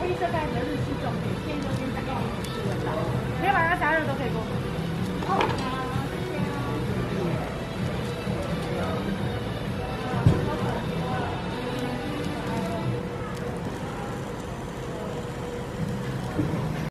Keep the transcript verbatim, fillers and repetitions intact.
黑色盖子的日式粽，可以天都先打给你吃得到，每晚上三日都可以给我们。